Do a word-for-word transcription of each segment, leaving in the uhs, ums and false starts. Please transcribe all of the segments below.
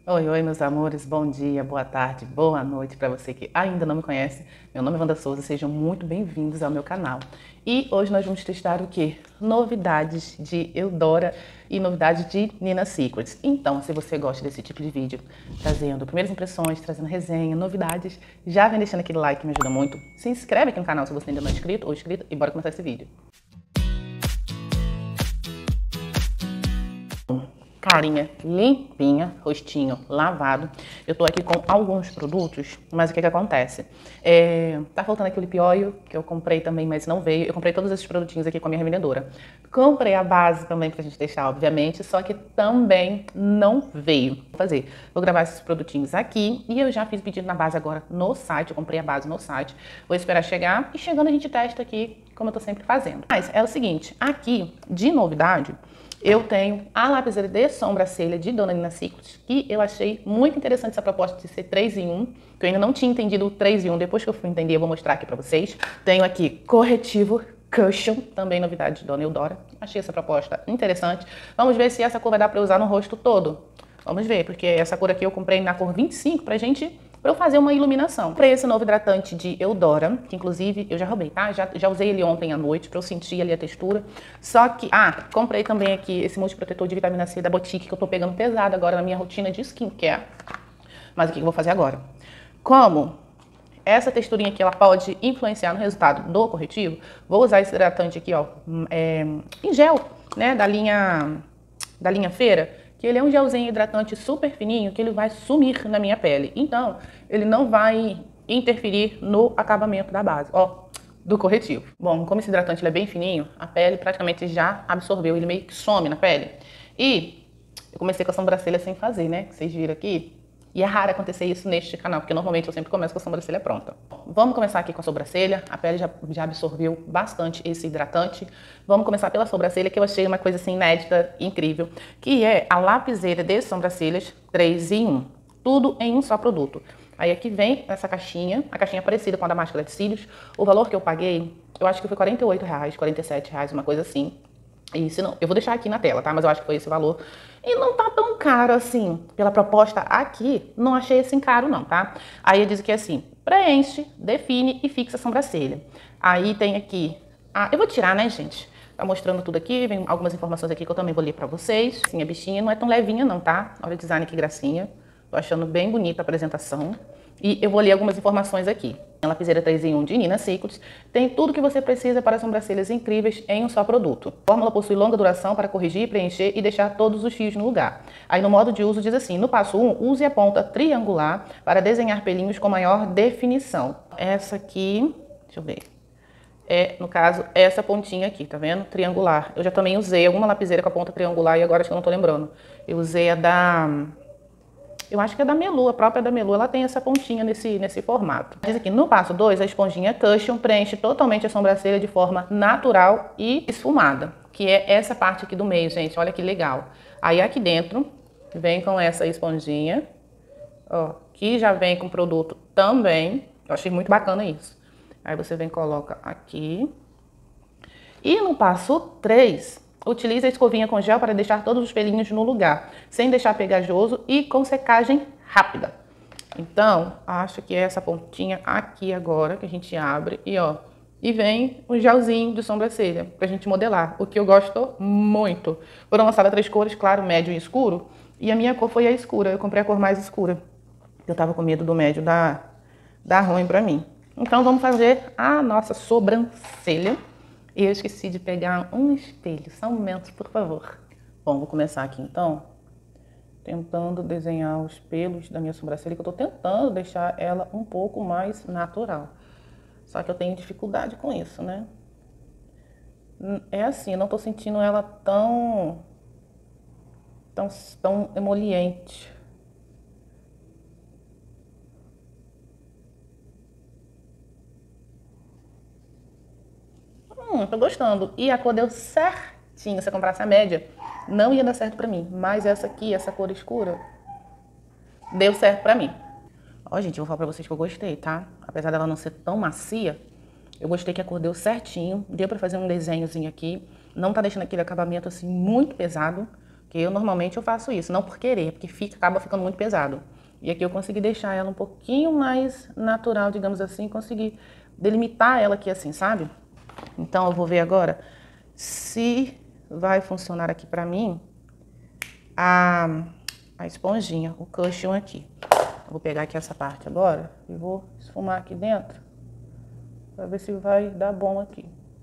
Oi, oi, meus amores, bom dia, boa tarde, boa noite para você que ainda não me conhece. Meu nome é Wanda Souza, sejam muito bem-vindos ao meu canal. E hoje nós vamos testar o que? Novidades de Eudora e novidades de Nina Secrets. Então, se você gosta desse tipo de vídeo, trazendo primeiras impressões, trazendo resenha, novidades, já vem deixando aquele like que me ajuda muito. Se inscreve aqui no canal se você ainda não é inscrito ou inscrita e bora começar esse vídeo. Carinha limpinha, rostinho lavado. Eu tô aqui com alguns produtos, mas o que que acontece? É, tá faltando aqui o lip oil, que eu comprei também, mas não veio. Eu comprei todos esses produtinhos aqui com a minha revendedora. Comprei a base também pra gente testar, obviamente, só que também não veio. Vou fazer, vou gravar esses produtinhos aqui e eu já fiz pedido na base agora no site, eu comprei a base no site. Vou esperar chegar e chegando a gente testa aqui, como eu tô sempre fazendo. Mas é o seguinte, aqui, de novidade, eu tenho a lapiseira de sobrancelha de Dona Nina Secrets, que eu achei muito interessante essa proposta de ser três em um, que eu ainda não tinha entendido o três em um, depois que eu fui entender eu vou mostrar aqui pra vocês. Tenho aqui corretivo Cushion, também novidade de Dona Eudora. Achei essa proposta interessante. Vamos ver se essa cor vai dar pra usar no rosto todo. Vamos ver, porque essa cor aqui eu comprei na cor vinte e cinco pra gente... para eu fazer uma iluminação. Comprei esse novo hidratante de Eudora, que inclusive eu já roubei, tá? Já, já usei ele ontem à noite para eu sentir ali a textura. Só que, ah, comprei também aqui esse multiprotetor de vitamina C da Boutique, que eu tô pegando pesado agora na minha rotina de skincare. Mas o que eu vou fazer agora? Como essa texturinha aqui, ela pode influenciar no resultado do corretivo, vou usar esse hidratante aqui, ó, é, em gel, né, da linha, da linha Feira, que ele é um gelzinho hidratante super fininho, que ele vai sumir na minha pele. Então, ele não vai interferir no acabamento da base, ó, do corretivo. Bom, como esse hidratante ele é bem fininho, a pele praticamente já absorveu, ele meio que some na pele. E eu comecei com a sobrancelha sem fazer, né, que vocês viram aqui. E é raro acontecer isso neste canal, porque normalmente eu sempre começo com a sobrancelha pronta. Vamos começar aqui com a sobrancelha. A pele já, já absorveu bastante esse hidratante. Vamos começar pela sobrancelha, que eu achei uma coisa assim inédita, incrível, que é a lapiseira de sobrancelhas três em um. Tudo em um só produto. Aí aqui vem essa caixinha, a caixinha parecida com a da máscara de cílios. O valor que eu paguei, eu acho que foi quarenta e oito reais, quarenta e sete reais, uma coisa assim. E se não, eu vou deixar aqui na tela, tá? Mas eu acho que foi esse valor. E não tá tão caro assim. Pela proposta aqui, não achei assim caro não, tá? Aí diz que é assim, preenche, define e fixa a sobrancelha. Aí tem aqui, ah, eu vou tirar, né, gente? Tá mostrando tudo aqui, vem algumas informações aqui que eu também vou ler pra vocês. Assim, a bichinha não é tão levinha não, tá? Olha o design que gracinha. Tô achando bem bonita a apresentação. E eu vou ler algumas informações aqui. A lapiseira três em um de Nina Secrets tem tudo que você precisa para sobrancelhas incríveis em um só produto. A fórmula possui longa duração para corrigir, preencher e deixar todos os fios no lugar. Aí no modo de uso diz assim, no passo um, use a ponta triangular para desenhar pelinhos com maior definição. Essa aqui, deixa eu ver, é, no caso, essa pontinha aqui, tá vendo? Triangular. Eu já também usei alguma lapiseira com a ponta triangular e agora acho que eu não tô lembrando. Eu usei a da... Eu acho que é da Melu, a própria da Melu, ela tem essa pontinha nesse, nesse formato. Diz aqui, no passo dois, a esponjinha Cushion preenche totalmente a sobrancelha de forma natural e esfumada, que é essa parte aqui do meio, gente, olha que legal. Aí aqui dentro, vem com essa esponjinha, ó, que já vem com produto também, eu achei muito bacana isso. Aí você vem e coloca aqui. E no passo três... utilize a escovinha com gel para deixar todos os pelinhos no lugar, sem deixar pegajoso e com secagem rápida. Então, acho que é essa pontinha aqui agora que a gente abre e ó, e vem um gelzinho de sobrancelha pra gente modelar, o que eu gosto muito. Foram lançadas três cores, claro, médio e escuro, e a minha cor foi a escura, eu comprei a cor mais escura. Eu tava com medo do médio dar, dar ruim pra mim. Então vamos fazer a nossa sobrancelha. E eu esqueci de pegar um espelho, só um momento, por favor. Bom, vou começar aqui então, tentando desenhar os pelos da minha sobrancelha, que eu tô tentando deixar ela um pouco mais natural. Só que eu tenho dificuldade com isso, né? É assim, eu não tô sentindo ela tão, tão, tão emoliente. Hum, tô gostando. E a cor deu certinho. Se eu comprasse a média, não ia dar certo pra mim. Mas essa aqui, essa cor escura, deu certo pra mim. Ó, gente, eu vou falar pra vocês que eu gostei, tá? Apesar dela não ser tão macia, eu gostei que a cor deu certinho. Deu pra fazer um desenhozinho aqui. Não tá deixando aquele acabamento, assim, muito pesado. Porque eu normalmente eu faço isso, não por querer, porque fica, acaba ficando muito pesado. E aqui eu consegui deixar ela um pouquinho mais natural, digamos assim, consegui delimitar ela aqui assim, sabe? Então eu vou ver agora se vai funcionar aqui pra mim a, a esponjinha, o cushion aqui. Eu vou pegar aqui essa parte agora e vou esfumar aqui dentro pra ver se vai dar bom aqui.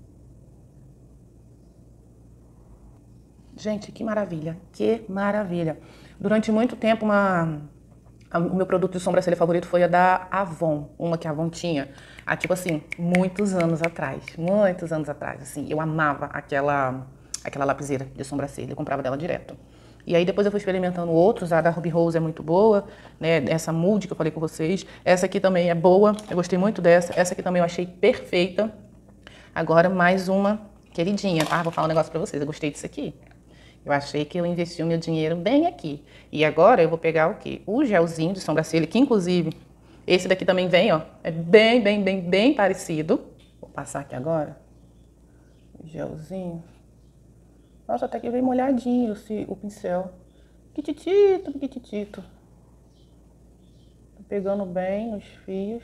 Gente, que maravilha, que maravilha. Durante muito tempo, uma, a, o meu produto de sobrancelha favorito foi a da Avon, uma que a Avon tinha, há tipo assim, muitos anos atrás, muitos anos atrás, assim, eu amava aquela, aquela lapiseira de sobrancelha, eu comprava dela direto. E aí depois eu fui experimentando outros, a da Ruby Rose é muito boa, né, essa Mood que eu falei com vocês, essa aqui também é boa, eu gostei muito dessa, essa aqui também eu achei perfeita. Agora mais uma queridinha, tá? Vou falar um negócio pra vocês, eu gostei disso aqui. Eu achei que eu investi o meu dinheiro bem aqui. E agora eu vou pegar o quê? O gelzinho de sobrancelha, que inclusive esse daqui também vem, ó. É bem, bem, bem, bem parecido. Vou passar aqui agora. O gelzinho. Nossa, até que veio molhadinho esse, o pincel. Piquititito, piquititito. Tô pegando bem os fios.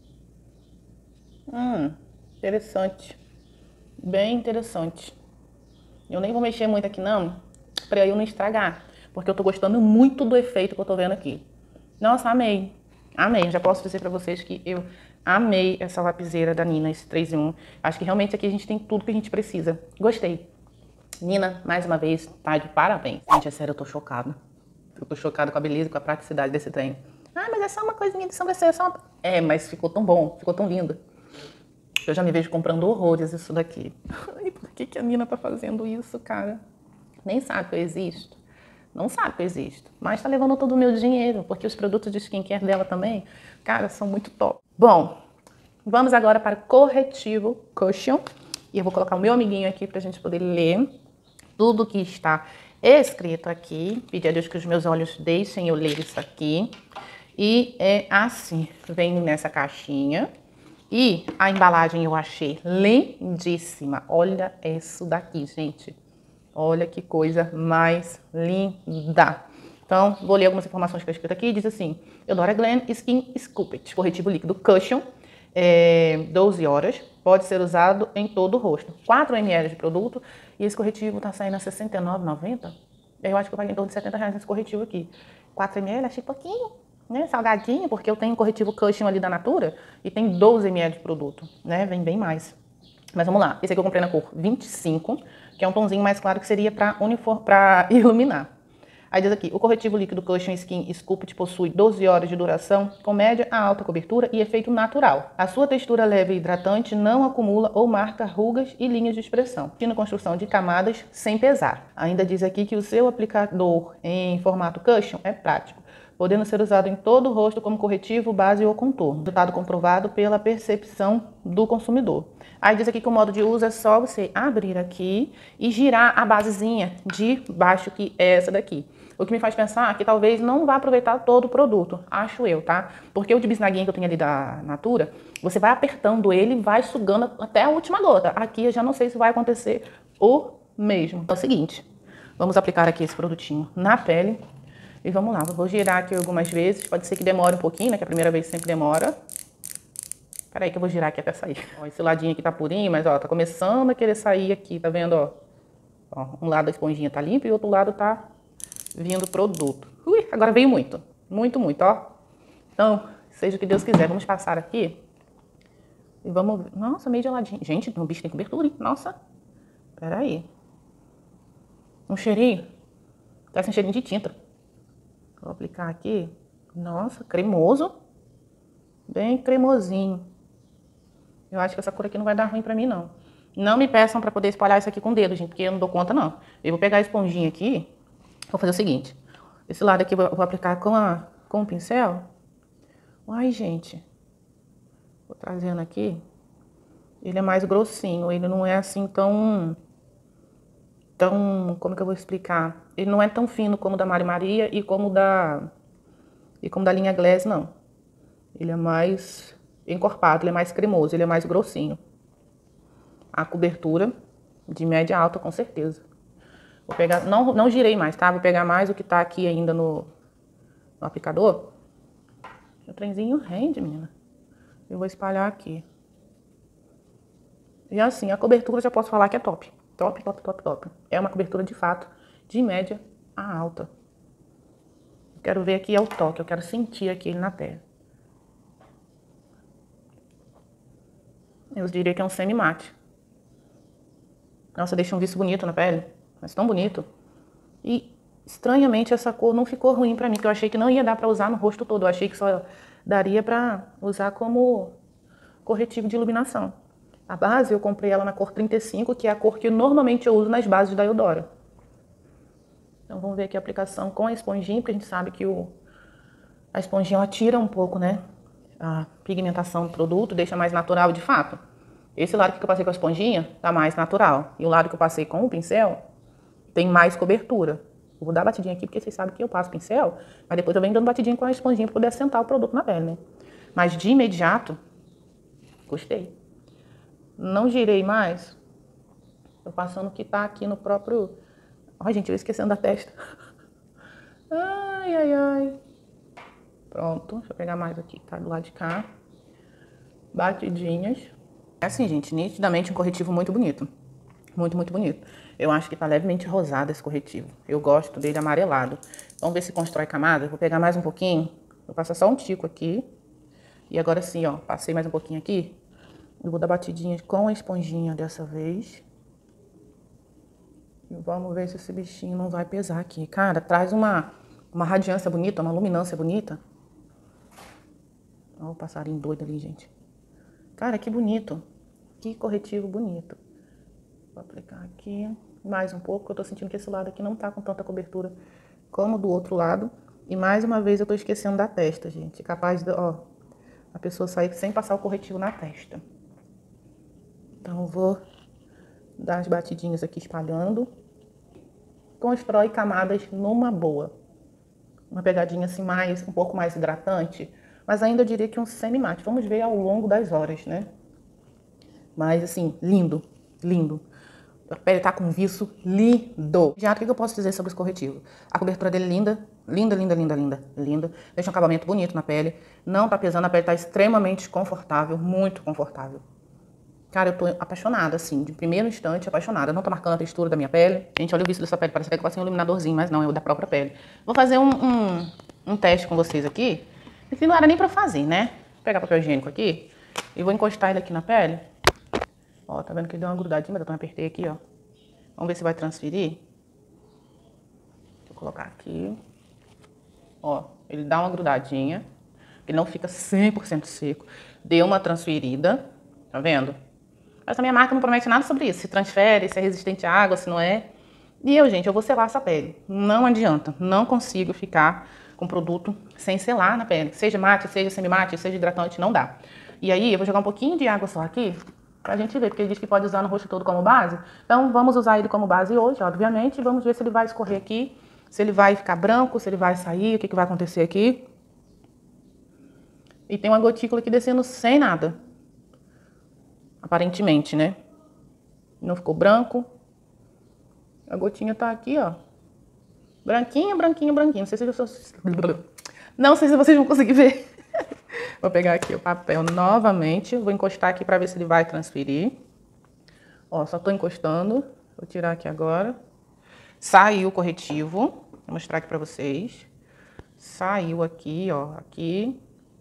Hum, interessante. Bem interessante. Eu nem vou mexer muito aqui não, pra eu não estragar, porque eu tô gostando muito do efeito que eu tô vendo aqui. Nossa, amei, amei. Já posso dizer pra vocês que eu amei essa lapiseira da Nina, esse três em um. Acho que realmente aqui a gente tem tudo que a gente precisa. Gostei. Nina, mais uma vez, tá de parabéns. Gente, é sério, eu tô chocada. Eu tô chocada com a beleza e com a praticidade desse trem. Ah, mas é só uma coisinha de sobrancelha, é só uma... É, mas ficou tão bom, ficou tão lindo. Eu já me vejo comprando horrores isso daqui. Ai, por que que a Nina tá fazendo isso, cara? Nem sabe que eu existo. Não sabe que eu existo. Mas tá levando todo o meu dinheiro, porque os produtos de skincare dela também, cara, são muito top. Bom, vamos agora para o corretivo Cushion. E eu vou colocar o meu amiguinho aqui pra gente poder ler tudo que está escrito aqui. Pedir a Deus que os meus olhos deixem eu ler isso aqui. E é assim, vem nessa caixinha. E a embalagem eu achei lindíssima. Olha isso daqui, gente. Olha que coisa mais linda. Então, vou ler algumas informações que está escrito aqui. Diz assim, Eudora Glen Skin Sculpt, corretivo líquido Cushion, é, doze horas. Pode ser usado em todo o rosto. quatro mililitros de produto. E esse corretivo está saindo a sessenta e nove reais e noventa centavos. Eu acho que eu paguei em torno de setenta reais nesse corretivo aqui. quatro mililitros, achei pouquinho. Né, salgadinho, porque eu tenho corretivo Cushion ali da Natura e tem doze mililitros de produto, né, vem bem mais. Mas vamos lá, esse aqui eu comprei na cor vinte e cinco, que é um tomzinho mais claro que seria para para iluminar. Aí diz aqui, o corretivo líquido Cushion Skin Sculpt possui doze horas de duração, com média a alta cobertura e efeito natural. A sua textura leve e hidratante não acumula ou marca rugas e linhas de expressão, na construção de camadas sem pesar. Ainda diz aqui que o seu aplicador em formato Cushion é prático, podendo ser usado em todo o rosto como corretivo, base ou contorno. Resultado comprovado pela percepção do consumidor. Aí diz aqui que o modo de uso é só você abrir aqui e girar a basezinha de baixo, que é essa daqui. O que me faz pensar que talvez não vá aproveitar todo o produto, acho eu, tá? Porque o de bisnaguinha que eu tenho ali da Natura, você vai apertando ele e vai sugando até a última gota. Aqui eu já não sei se vai acontecer o mesmo. É o seguinte, vamos aplicar aqui esse produtinho na pele. E vamos lá, eu vou girar aqui algumas vezes, pode ser que demore um pouquinho, né, que a primeira vez sempre demora. Peraí que eu vou girar aqui até sair. Ó, esse ladinho aqui tá purinho, mas ó, tá começando a querer sair aqui, tá vendo, ó? Ó, um lado da esponjinha tá limpo e o outro lado tá vindo produto. Ui, agora veio muito, muito, muito, ó. Então, seja o que Deus quiser, vamos passar aqui. E vamos ver. Nossa, meio geladinho. Gente, o bicho tem cobertura, hein? Nossa. Peraí. Um cheirinho. Tá sem cheirinho de tinta. Vou aplicar aqui. Nossa, cremoso. Bem cremosinho. Eu acho que essa cor aqui não vai dar ruim pra mim, não. Não me peçam pra poder espalhar isso aqui com o dedo, gente, porque eu não dou conta, não. Eu vou pegar a esponjinha aqui. Vou fazer o seguinte. Esse lado aqui eu vou aplicar com, a, com o pincel. Ai, gente. Vou trazendo aqui. Ele é mais grossinho. Ele não é assim tão... Tão... Como que eu vou explicar? Ele não é tão fino como o da Mari Maria e como da... E como da linha Glass, não. Ele é mais encorpado, ele é mais cremoso, ele é mais grossinho. A cobertura de média alta, com certeza. Vou pegar, não, não girei mais, tá? Vou pegar mais o que tá aqui ainda no, no aplicador. O trenzinho rende, menina. Eu vou espalhar aqui. E assim, a cobertura já posso falar que é top. Top, top, top, top. É uma cobertura de fato, de média a alta. Quero ver aqui é o toque, eu quero sentir aqui ele na pele. Eu diria que é um semi-mate. Nossa, deixa um viço bonito na pele, mas tão bonito. E, estranhamente, essa cor não ficou ruim pra mim, porque eu achei que não ia dar pra usar no rosto todo. Eu achei que só daria pra usar como corretivo de iluminação. A base eu comprei ela na cor trinta e cinco, que é a cor que normalmente eu uso nas bases da Eudora. Então vamos ver aqui a aplicação com a esponjinha, porque a gente sabe que o, a esponjinha ela tira um pouco, né, a pigmentação do produto, deixa mais natural de fato. Esse lado que eu passei com a esponjinha tá mais natural. E o lado que eu passei com o pincel tem mais cobertura. Eu vou dar batidinha aqui porque vocês sabem que eu passo pincel, mas depois eu venho dando batidinha com a esponjinha para poder assentar o produto na pele, né? Mas de imediato, gostei. Não girei mais. Tô passando o que tá aqui no próprio... Ai, gente, eu esquecendo da testa. Ai, ai, ai. Pronto, deixa eu pegar mais aqui, tá do lado de cá. Batidinhas. É assim, gente, nitidamente um corretivo muito bonito. Muito, muito bonito. Eu acho que tá levemente rosado esse corretivo. Eu gosto dele amarelado. Vamos ver se constrói camada. Vou pegar mais um pouquinho. Vou passar só um tico aqui. E agora sim, ó, passei mais um pouquinho aqui. Eu vou dar batidinhas com a esponjinha dessa vez. E vamos ver se esse bichinho não vai pesar aqui. Cara, traz uma, uma radiância bonita, uma luminância bonita. Olha o passarinho doido ali, gente. Cara, que bonito. Que corretivo bonito. Vou aplicar aqui mais um pouco, porque eu tô sentindo que esse lado aqui não tá com tanta cobertura como do outro lado. E mais uma vez eu tô esquecendo da testa, gente. Capaz de, ó, a pessoa sair sem passar o corretivo na testa. Então eu vou dar as batidinhas aqui espalhando. Constrói camadas numa boa. Uma pegadinha assim mais, um pouco mais hidratante. Mas ainda eu diria que um semi-mate. Vamos ver ao longo das horas, né? Mas assim, lindo, lindo. A pele tá com um viço lindo. Já, o que eu posso dizer sobre esse corretivo? A cobertura dele é linda, linda, linda, linda, linda, linda. Deixa um acabamento bonito na pele. Não tá pesando, a pele tá extremamente confortável, muito confortável. Cara, eu tô apaixonada, assim, de primeiro instante apaixonada. Não tô marcando a textura da minha pele. Gente, olha o viço dessa pele, parece até que eu passei um iluminadorzinho, mas não, é o da própria pele. Vou fazer um, um, um teste com vocês aqui. Esse não era nem pra fazer, né? Vou pegar papel higiênico aqui e vou encostar ele aqui na pele. Ó, tá vendo que ele deu uma grudadinha, mas eu também apertei aqui, ó. Vamos ver se vai transferir. Deixa eu colocar aqui. Ó, ele dá uma grudadinha. Ele não fica cem por cento seco. Deu uma transferida, tá vendo? Essa minha marca não promete nada sobre isso. Se transfere, se é resistente à água, se não é. E eu, gente, eu vou selar essa pele. Não adianta. Não consigo ficar com produto sem selar na pele. Seja mate, seja semi-mate, seja hidratante, não dá. E aí, eu vou jogar um pouquinho de água só aqui, pra gente ver, porque ele diz que pode usar no rosto todo como base. Então, vamos usar ele como base hoje, obviamente. E vamos ver se ele vai escorrer aqui, se ele vai ficar branco, se ele vai sair, o que, que vai acontecer aqui. E tem uma gotícula aqui descendo sem nada. Aparentemente, né? Não ficou branco. A gotinha tá aqui, ó. Branquinha, branquinha, branquinha. Não sei se vocês... Não sei se vocês vão conseguir ver. Vou pegar aqui o papel novamente. Vou encostar aqui pra ver se ele vai transferir. Ó, só tô encostando. Vou tirar aqui agora. Saiu o corretivo. Vou mostrar aqui pra vocês. Saiu aqui, ó. Aqui.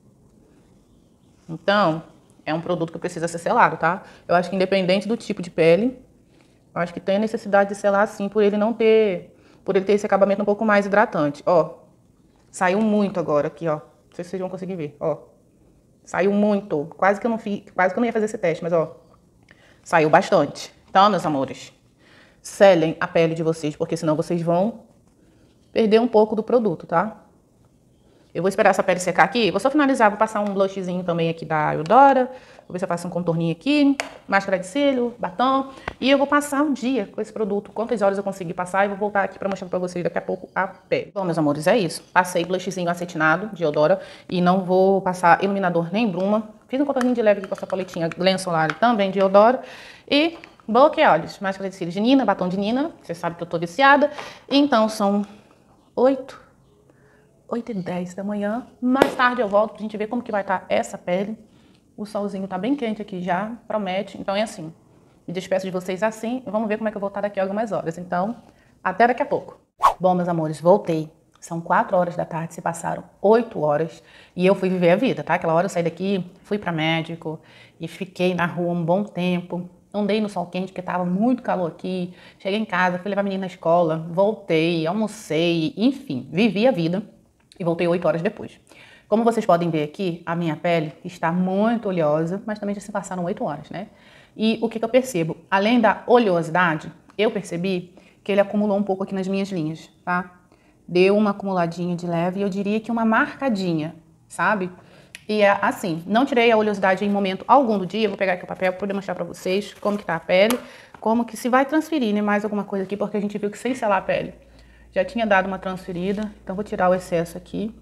Então... é um produto que precisa ser selado, tá? Eu acho que independente do tipo de pele, eu acho que tem a necessidade de selar sim, por ele não ter, por ele ter esse acabamento um pouco mais hidratante. Ó, saiu muito agora aqui, ó. Não sei se vocês vão conseguir ver, ó. Saiu muito. Quase que eu não fiz, quase que eu não ia fazer esse teste, mas ó, saiu bastante. Então, meus amores, selem a pele de vocês, porque senão vocês vão perder um pouco do produto, tá? Eu vou esperar essa pele secar aqui. Vou só finalizar, vou passar um blushzinho também aqui da Eudora. Vou ver se eu faço um contorninho aqui, máscara de cílio, batom. E eu vou passar um dia com esse produto, quantas horas eu conseguir passar. E vou voltar aqui pra mostrar pra vocês daqui a pouco a pele. Bom, meus amores, é isso. Passei blushzinho acetinado de Eudora. E não vou passar iluminador nem bruma. Fiz um contorninho de leve aqui com essa paletinha Glen Solar também de Eudora. E bloqueia-olhos, máscara de cílios de Nina, batom de Nina, você sabe que eu tô viciada. Então são oito, oito e dez da manhã. Mais tarde eu volto pra gente ver como que vai estar essa pele. O solzinho tá bem quente aqui já, promete. Então é assim, me despeço de vocês assim e vamos ver como é que eu vou estar daqui a algumas horas. Então, até daqui a pouco. Bom, meus amores, voltei. São quatro horas da tarde, se passaram oito horas e eu fui viver a vida, tá? Aquela hora eu saí daqui, fui pra médico e fiquei na rua um bom tempo. Andei no sol quente, porque tava muito calor aqui. Cheguei em casa, fui levar a menina na escola, voltei, almocei, enfim, vivi a vida e voltei oito horas depois. Como vocês podem ver aqui, a minha pele está muito oleosa, mas também já se passaram oito horas, né? E o que que eu percebo? Além da oleosidade, eu percebi que ele acumulou um pouco aqui nas minhas linhas, tá? Deu uma acumuladinha de leve e eu diria que uma marcadinha, sabe? E é assim, não tirei a oleosidade em momento algum do dia. Vou pegar aqui o papel para poder mostrar pra vocês como que tá a pele, como que se vai transferir, né, mais alguma coisa aqui, porque a gente viu que sem selar a pele já tinha dado uma transferida. Então vou tirar o excesso aqui.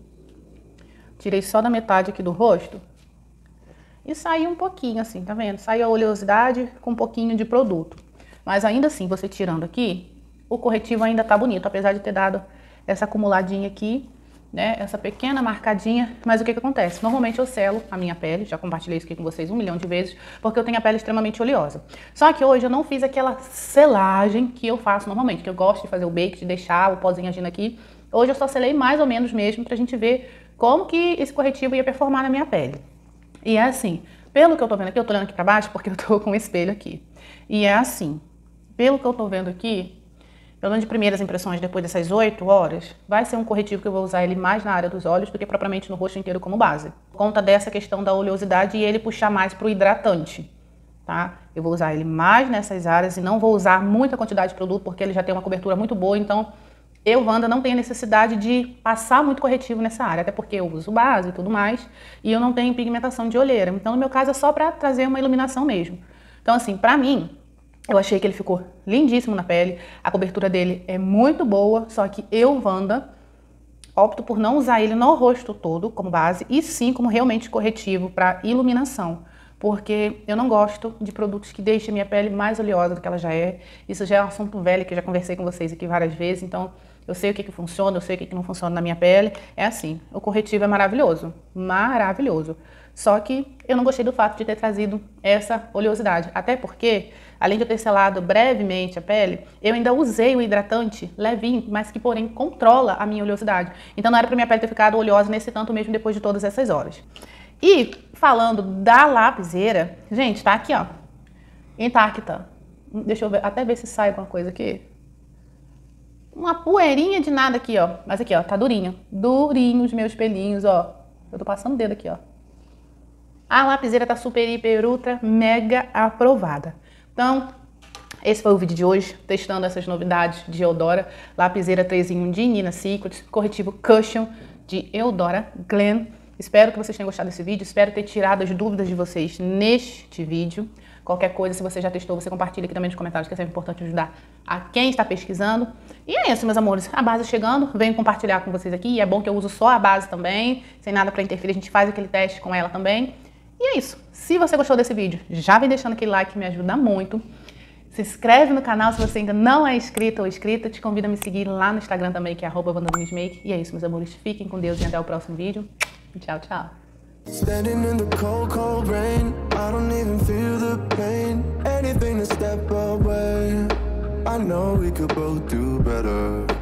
Tirei só da metade aqui do rosto. E saiu um pouquinho assim, tá vendo? Saiu a oleosidade com um pouquinho de produto. Mas ainda assim, você tirando aqui, o corretivo ainda tá bonito, apesar de ter dado essa acumuladinha aqui, né? Essa pequena marcadinha. Mas o que que acontece? Normalmente eu selo a minha pele, já compartilhei isso aqui com vocês um milhão de vezes, porque eu tenho a pele extremamente oleosa. Só que hoje eu não fiz aquela selagem que eu faço normalmente, que eu gosto de fazer o bake, de deixar o pozinho agindo aqui. Hoje eu só selei mais ou menos mesmo pra gente ver como que esse corretivo ia performar na minha pele. E é assim, pelo que eu tô vendo aqui, eu tô olhando aqui pra baixo porque eu tô com um espelho aqui. E é assim, pelo que eu tô vendo aqui, pelo menos de primeiras impressões depois dessas oito horas, vai ser um corretivo que eu vou usar ele mais na área dos olhos do que propriamente no rosto inteiro como base. Por conta dessa questão da oleosidade e ele puxar mais pro hidratante, tá? Eu vou usar ele mais nessas áreas e não vou usar muita quantidade de produto porque ele já tem uma cobertura muito boa, então eu, Wanda, não tenho necessidade de passar muito corretivo nessa área, até porque eu uso base e tudo mais, e eu não tenho pigmentação de olheira. Então, no meu caso, é só pra trazer uma iluminação mesmo. Então, assim, pra mim, eu achei que ele ficou lindíssimo na pele, a cobertura dele é muito boa, só que eu, Wanda, opto por não usar ele no rosto todo como base, e sim como realmente corretivo pra iluminação. Porque eu não gosto de produtos que deixem a minha pele mais oleosa do que ela já é. Isso já é um assunto velho que eu já conversei com vocês aqui várias vezes, então eu sei o que que funciona, eu sei o que que não funciona na minha pele. É assim, o corretivo é maravilhoso, maravilhoso. Só que eu não gostei do fato de ter trazido essa oleosidade, até porque, além de eu ter selado brevemente a pele, eu ainda usei o hidratante levinho, mas que porém controla a minha oleosidade. Então não era pra minha pele ter ficado oleosa nesse tanto mesmo depois de todas essas horas. E falando da lapiseira, gente, tá aqui, ó, intacta. Deixa eu ver, até ver se sai alguma coisa aqui. Uma poeirinha de nada aqui, ó. Mas aqui, ó, tá durinho. Durinho os meus pelinhos, ó. Eu tô passando o dedo aqui, ó. A lapiseira tá super, hiper, ultra, mega aprovada. Então, esse foi o vídeo de hoje, testando essas novidades de Eudora. Lapiseira três em um de Nina Secret, corretivo Cushion de Eudora Glen. Espero que vocês tenham gostado desse vídeo, espero ter tirado as dúvidas de vocês neste vídeo. Qualquer coisa, se você já testou, você compartilha aqui também nos comentários, que é sempre importante ajudar a quem está pesquisando. E é isso, meus amores, a base chegando, venho compartilhar com vocês aqui. E é bom que eu uso só a base também, sem nada para interferir, a gente faz aquele teste com ela também. E é isso, se você gostou desse vídeo, já vem deixando aquele like, que me ajuda muito. Se inscreve no canal se você ainda não é inscrito ou inscrita. Te convido a me seguir lá no Instagram também, que é arroba wandanunesmake. E é isso, meus amores, fiquem com Deus e até o próximo vídeo. Tchau, tchau. Standing in the cold, cold rain, I don't even feel the pain. Anything to step away, I know we could both do better.